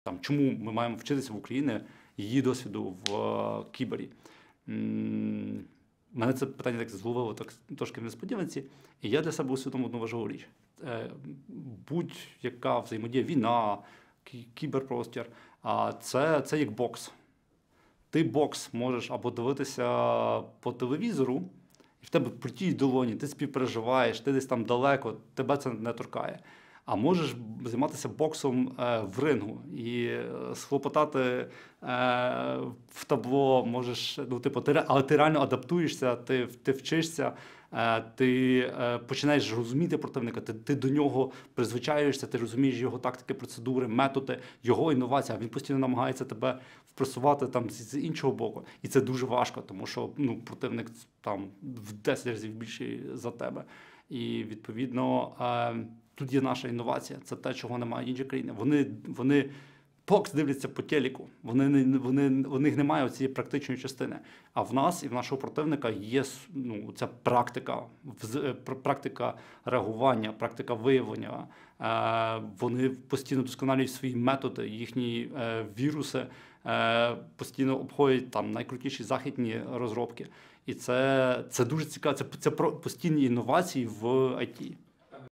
Там, чому ми маємо вчитися в Україні її досвіду в кібері? Мене це питання так зловило трошки в несподіванці, і я для себе усвідомив одну важливу річ. Будь-яка взаємодія, війна, кіберпростір, це як бокс. Ти бокс можеш або дивитися по телевізору, і в тебе при тій долоні, ти співпереживаєш, ти десь там далеко, тебе це не торкає. А можеш займатися боксом в рингу і схлопотати в табло, можеш, але ти реально адаптуєшся, ти вчишся, ти починаєш розуміти противника, ти до нього призвичаєшся, ти розумієш його тактики, процедури, методи, його інновації, а він постійно намагається тебе впресувати там з іншого боку. І це дуже важко, тому що противник там в 10 разів більший за тебе. І відповідно тут є наша інновація, це те, чого немає інші країни. Вони бокс дивляться по телеку, у них немає цієї практичної частини. А в нас і в нашого противника є ця практика реагування, практика виявлення. Вони постійно досконалюють свої методи, їхні віруси постійно обходять там найкрутіші західні розробки. І це дуже цікаво, це постійні інновації в ІТ.